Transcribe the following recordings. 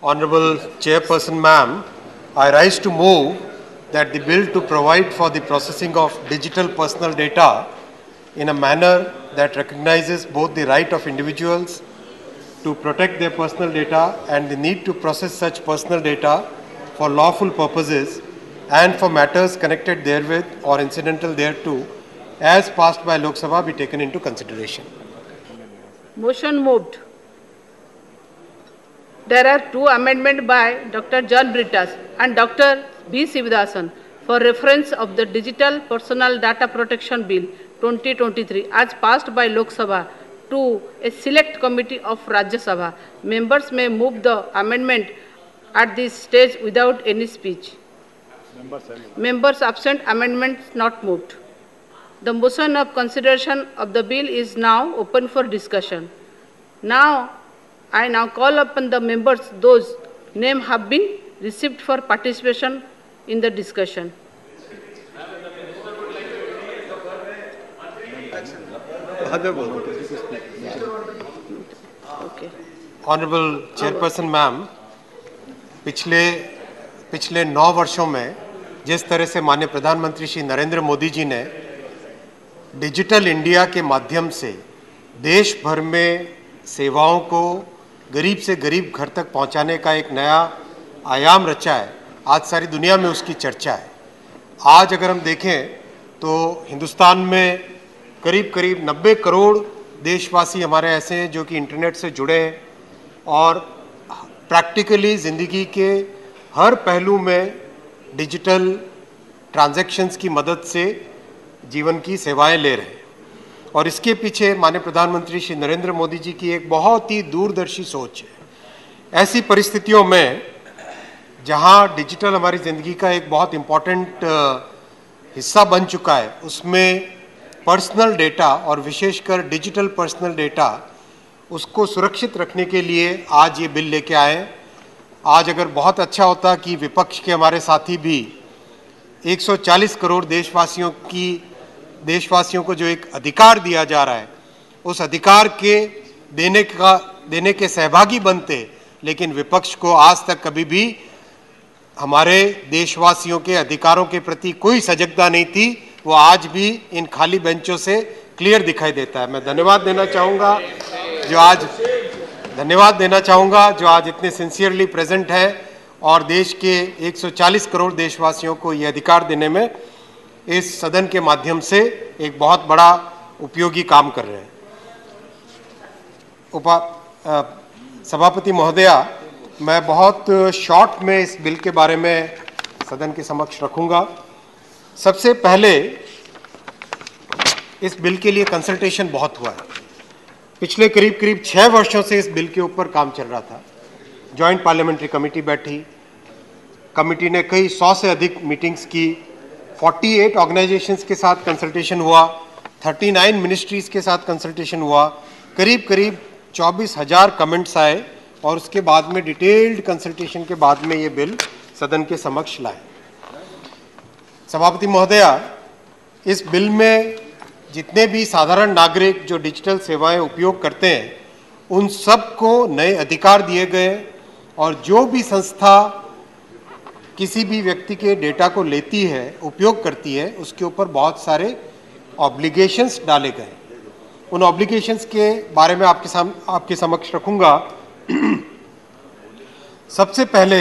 Honorable Chairperson Ma'am, I rise to move that the bill to provide for the processing of digital personal data in a manner that recognizes both the right of individuals to protect their personal data and the need to process such personal data for lawful purposes and for matters connected therewith or incidental thereto, as passed by Lok Sabha, be taken into consideration. Motion moved. There are two amendments by Dr. John Brittas and Dr. B. Sivadathan for reference of the Digital Personal Data Protection Bill 2023 as passed by Lok Sabha to a select committee of Rajya Sabha. Members may move the amendment at this stage without any speech. Members absent, amendments not moved. The motion of consideration of the bill is now open for discussion. I now call upon the members those names have been received for participation in the discussion. Okay. Honorable Chairperson Ma'am, पिछले 9 वर्षों में जिस तरह से माननीय प्रधानमंत्री श्री नरेंद्र मोदी जी ने digital India के माध्यम से देश भर में सेवाओं को गरीब से गरीब घर तक पहुंचाने का एक नया आयाम रचा है, आज सारी दुनिया में उसकी चर्चा है। आज अगर हम देखें तो हिंदुस्तान में करीब 90 करोड़ देशवासी हमारे ऐसे हैं जो कि इंटरनेट से जुड़े हैं और प्रैक्टिकली ज़िंदगी के हर पहलू में डिजिटल ट्रांजैक्शंस की मदद से जीवन की सेवाएं ले रहे हैं। और इसके पीछे माननीय प्रधानमंत्री श्री नरेंद्र मोदी जी की एक बहुत ही दूरदर्शी सोच है। ऐसी परिस्थितियों में जहां डिजिटल हमारी ज़िंदगी का एक बहुत इम्पॉर्टेंट हिस्सा बन चुका है, उसमें पर्सनल डेटा और विशेषकर डिजिटल पर्सनल डेटा उसको सुरक्षित रखने के लिए आज ये बिल लेके आए। आज अगर बहुत अच्छा होता कि विपक्ष के हमारे साथी भी 140 करोड़ देशवासियों को जो एक अधिकार दिया जा रहा है, उस अधिकार के देने के सहभागी बनते, लेकिन विपक्ष को आज तक कभी भी हमारे देशवासियों के अधिकारों के प्रति कोई सजगता नहीं थी। वो आज भी इन खाली बेंचों से क्लियर दिखाई देता है। मैं धन्यवाद देना चाहूँगा जो आज इतने सिंसियरली प्रेजेंट है और देश के 140 करोड़ देशवासियों को ये अधिकार देने में इस सदन के माध्यम से एक बहुत बड़ा उपयोगी काम कर रहे हैं। सभापति महोदया, मैं बहुत शॉर्ट में इस बिल के बारे में सदन के समक्ष रखूंगा। सबसे पहले इस बिल के लिए कंसल्टेशन बहुत हुआ है। पिछले करीब 6 वर्षों से इस बिल के ऊपर काम चल रहा था। जॉइंट पार्लियामेंट्री कमेटी बैठी, कमेटी ने कई 100 से अधिक मीटिंग्स की, 48 ऑर्गेनाइजेशंस के साथ कंसल्टेशन हुआ, 39 मिनिस्ट्रीज के साथ कंसल्टेशन हुआ, करीब 24,000 कमेंट्स आए और उसके बाद में डिटेल्ड कंसल्टेशन के बाद में ये बिल सदन के समक्ष लाए। सभापति महोदया, इस बिल में जितने भी साधारण नागरिक जो डिजिटल सेवाएं उपयोग करते हैं, उन सबको नए अधिकार दिए गए और जो भी संस्था किसी भी व्यक्ति के डेटा को लेती है, उपयोग करती है, उसके ऊपर बहुत सारे ऑब्लिगेशंस डाले गए। उन ऑब्लिगेशंस के बारे में आपके समक्ष रखूंगा। सबसे पहले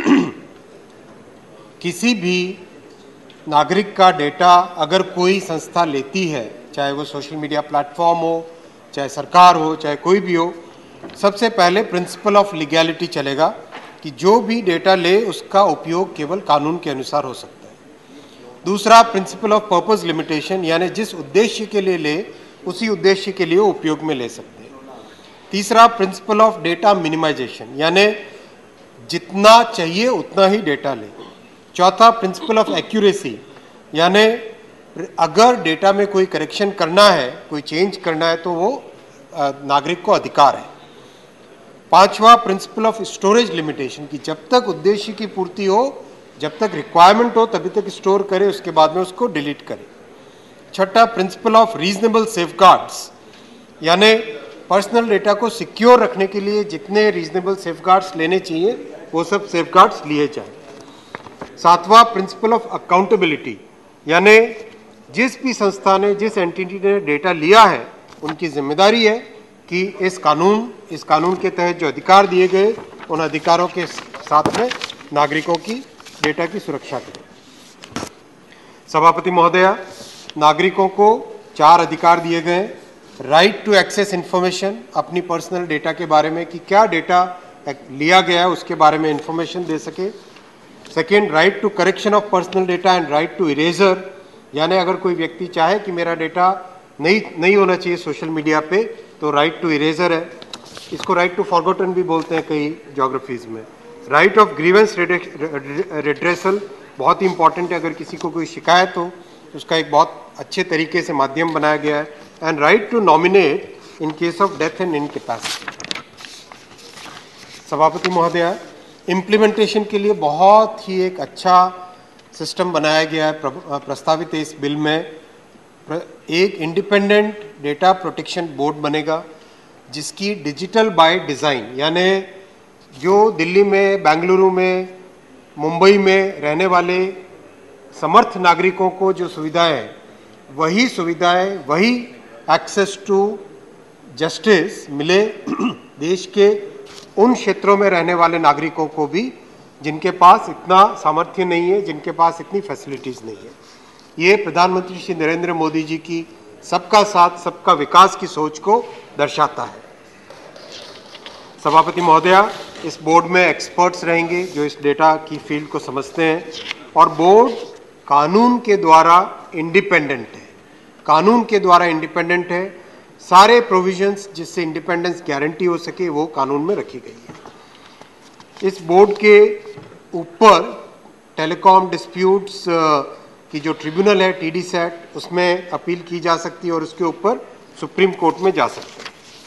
किसी भी नागरिक का डेटा अगर कोई संस्था लेती है, चाहे वो सोशल मीडिया प्लेटफॉर्म हो, चाहे सरकार हो, चाहे कोई भी हो, सबसे पहले प्रिंसिपल ऑफ लीगैलिटी चलेगा कि जो भी डेटा ले उसका उपयोग केवल कानून के अनुसार हो सकता है। दूसरा, प्रिंसिपल ऑफ पर्पस लिमिटेशन, यानी जिस उद्देश्य के लिए ले उसी उद्देश्य के लिए उपयोग में ले सकते हैं। तीसरा, प्रिंसिपल ऑफ डेटा मिनिमाइजेशन, यानी जितना चाहिए उतना ही डेटा ले। चौथा, प्रिंसिपल ऑफ एक्यूरेसी, यानी अगर डेटा में कोई करेक्शन करना है, कोई चेंज करना है, तो वो नागरिक को अधिकार है। पांचवा, प्रिंसिपल ऑफ स्टोरेज लिमिटेशन, कि जब तक उद्देश्य की पूर्ति हो, जब तक रिक्वायरमेंट हो तभी तक स्टोर करे, उसके बाद में उसको डिलीट करे। छठा, प्रिंसिपल ऑफ रीजनेबल सेफगार्ड्स, यानी पर्सनल डेटा को सिक्योर रखने के लिए जितने रीजनेबल सेफगार्ड्स लेने चाहिए वो सब सेफगार्ड्स लिए जाएं। सातवां, प्रिंसिपल ऑफ अकाउंटेबिलिटी, यानी जिस भी संस्था ने, जिस एंटिटी ने डेटा लिया है, उनकी जिम्मेदारी है कि इस कानून के तहत जो अधिकार दिए गए, उन अधिकारों के साथ में नागरिकों की डेटा की सुरक्षा करें। सभापति महोदया, नागरिकों को 4 अधिकार दिए गए। राइट टू एक्सेस इंफॉर्मेशन, अपनी पर्सनल डेटा के बारे में कि क्या डेटा लिया गया है उसके बारे में इंफॉर्मेशन दे सके। Second, right to correction of personal data and right to erasure, यानी अगर कोई व्यक्ति चाहे कि मेरा डेटा नहीं होना चाहिए सोशल मीडिया पे, तो राइट टू इरेजर है। इसको राइट टू फॉरगॉटन भी बोलते हैं कई ज्योग्राफीज में। राइट ऑफ ग्रीवेंस रिड्रेसल बहुत ही इंपॉर्टेंट है, अगर किसी को कोई शिकायत हो उसका एक बहुत अच्छे तरीके से माध्यम बनाया गया है। And right to nominate in case of death and incapacity. सभापति महोदया, इम्प्लीमेंटेशन के लिए बहुत ही एक अच्छा सिस्टम बनाया गया है प्रस्तावित इस बिल में। एक इंडिपेंडेंट डेटा प्रोटेक्शन बोर्ड बनेगा जिसकी डिजिटल बाय डिज़ाइन, यानी जो दिल्ली में, बेंगलुरु में, मुंबई में रहने वाले समर्थ नागरिकों को जो सुविधाएं हैं, वही एक्सेस टू जस्टिस मिले देश के उन क्षेत्रों में रहने वाले नागरिकों को भी जिनके पास इतना सामर्थ्य नहीं है, जिनके पास इतनी फैसिलिटीज़ नहीं है। ये प्रधानमंत्री श्री नरेंद्र मोदी जी की सबका साथ सबका विकास की सोच को दर्शाता है। सभापति महोदया, इस बोर्ड में एक्सपर्ट्स रहेंगे जो इस डेटा की फील्ड को समझते हैं, और बोर्ड कानून के द्वारा इंडिपेंडेंट है। सारे प्रोविजंस जिससे इंडिपेंडेंस गारंटी हो सके वो कानून में रखी गई है। इस बोर्ड के ऊपर टेलीकॉम डिस्प्यूट्स की जो ट्रिब्यूनल है TDSAT, उसमें अपील की जा सकती है और उसके ऊपर सुप्रीम कोर्ट में जा सकते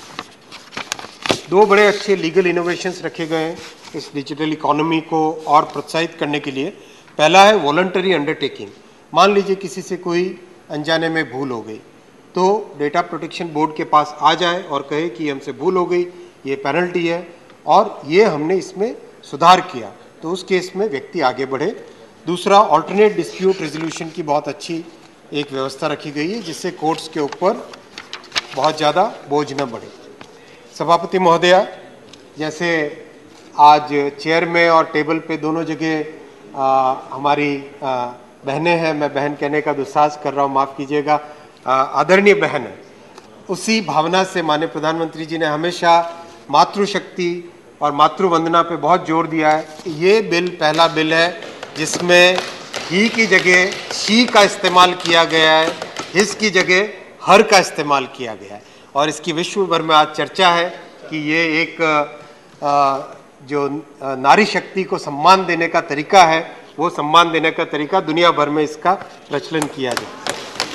हैं। 2 बड़े अच्छे लीगल इनोवेशंस रखे गए हैं इस डिजिटल इकोनॉमी को और प्रोत्साहित करने के लिए। पहला है वॉलंटरी अंडरटेकिंग। मान लीजिए किसी से कोई अनजाने में भूल हो गई, तो डेटा प्रोटेक्शन बोर्ड के पास आ जाए और कहे कि हमसे भूल हो गई, ये पेनल्टी है और ये हमने इसमें सुधार किया, तो उस केस में व्यक्ति आगे बढ़े। दूसरा, ऑल्टरनेट डिस्प्यूट रेजोल्यूशन की बहुत अच्छी एक व्यवस्था रखी गई है जिससे कोर्ट्स के ऊपर बहुत ज़्यादा बोझ न बढ़े। सभापति महोदया, जैसे आज चेयर में और टेबल पे दोनों जगह हमारी बहनें हैं, मैं बहन कहने का दुस्साहस कर रहा हूँ, माफ़ कीजिएगा, आदरणीय बहन है, उसी भावना से माननीय प्रधानमंत्री जी ने हमेशा मातृशक्ति और मातृवंदना पे बहुत जोर दिया है। ये बिल पहला बिल है जिसमें ही की जगह शी का इस्तेमाल किया गया है, हिस की जगह हर का इस्तेमाल किया गया है, और इसकी विश्व भर में आज चर्चा है कि ये एक जो नारी शक्ति को सम्मान देने का तरीका है, वो सम्मान देने का तरीका दुनिया भर में इसका प्रचलन किया जाए।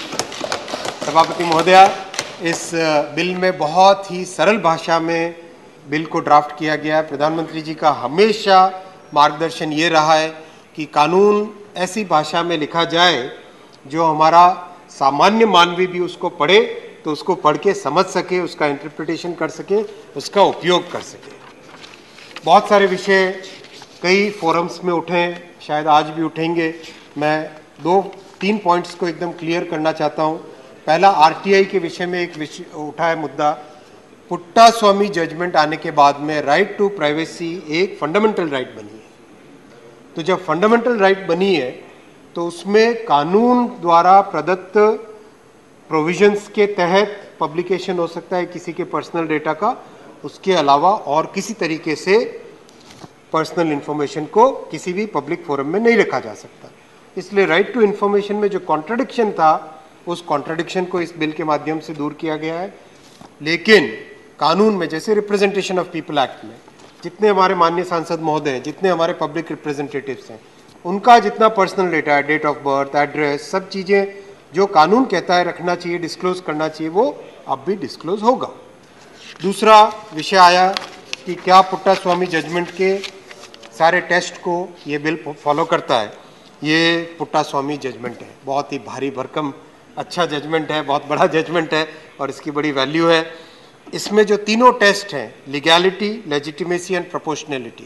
सभापति महोदया, इस बिल में बहुत ही सरल भाषा में बिल को ड्राफ्ट किया गया है। प्रधानमंत्री जी का हमेशा मार्गदर्शन ये रहा है कि कानून ऐसी भाषा में लिखा जाए जो हमारा सामान्य मानवी भी उसको पढ़े तो उसको पढ़ के समझ सके, उसका इंटरप्रिटेशन कर सके, उसका उपयोग कर सके। बहुत सारे विषय कई फोरम्स में उठे, शायद आज भी उठेंगे। मैं 2-3 पॉइंट्स को एकदम क्लियर करना चाहता हूँ। पहला, RTI के विषय में एक विषय उठा है मुद्दा। पुट्टा स्वामी जजमेंट आने के बाद में राइट टू प्राइवेसी एक फंडामेंटल राइट बनी है। तो जब फंडामेंटल राइट बनी है तो उसमें कानून द्वारा प्रदत्त प्रोविजंस के तहत पब्लिकेशन हो सकता है किसी के पर्सनल डेटा का, उसके अलावा और किसी तरीके से पर्सनल इंफॉर्मेशन को किसी भी पब्लिक फोरम में नहीं रखा जा सकता। इसलिए राइट टू इंफॉर्मेशन में जो कॉन्ट्रडिक्शन था, उस कॉन्ट्रडिक्शन को इस बिल के माध्यम से दूर किया गया है। लेकिन कानून में, जैसे रिप्रेजेंटेशन ऑफ पीपल एक्ट में जितने हमारे माननीय सांसद महोदय हैं, जितने हमारे पब्लिक रिप्रेजेंटेटिव्स हैं, उनका जितना पर्सनल डेटा है, डेट ऑफ बर्थ, एड्रेस, सब चीज़ें जो कानून कहता है रखना चाहिए, डिस्क्लोज करना चाहिए, वो अब भी डिस्क्लोज होगा। दूसरा विषय आया कि क्या पुट्टा स्वामी जजमेंट के सारे टेस्ट को ये बिल फॉलो करता है। ये पुट्टा स्वामी जजमेंट है, बहुत ही भारी भरकम अच्छा जजमेंट है, बहुत बड़ा जजमेंट है और इसकी बड़ी वैल्यू है। इसमें जो तीनों टेस्ट हैं, लीगैलिटी, लेजिटिमेसी एंड प्रोपोर्शनैलिटी,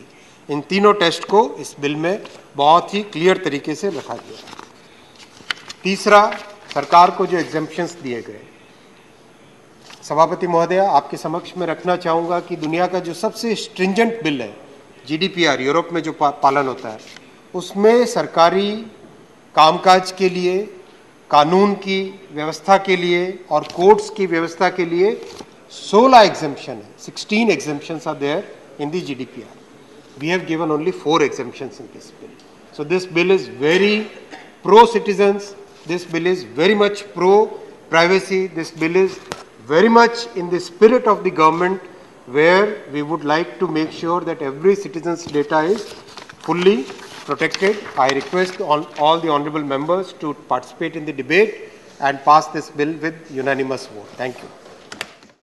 इन तीनों टेस्ट को इस बिल में बहुत ही क्लियर तरीके से रखा गया। तीसरा, सरकार को जो एग्जेम्पशंस दिए गए, सभापति महोदय आपके समक्ष में रखना चाहूँगा कि दुनिया का जो सबसे स्ट्रिंजेंट बिल है GDPR, यूरोप में जो पालन होता है, उसमें सरकारी कामकाज के लिए, कानून की व्यवस्था के लिए और कोर्ट्स की व्यवस्था के लिए 16 एग्जेम्पशन है। 16 exemptions are there in the GDPR. We have given only 4 exemptions in this bill. So this bill is very pro-citizens. This bill is very much pro-privacy. This bill is very much in the spirit of the government, where we would like to make sure that every citizen's data is fully protected. I request all the honorable members to participate in the debate and pass this bill with unanimous vote. Thank you.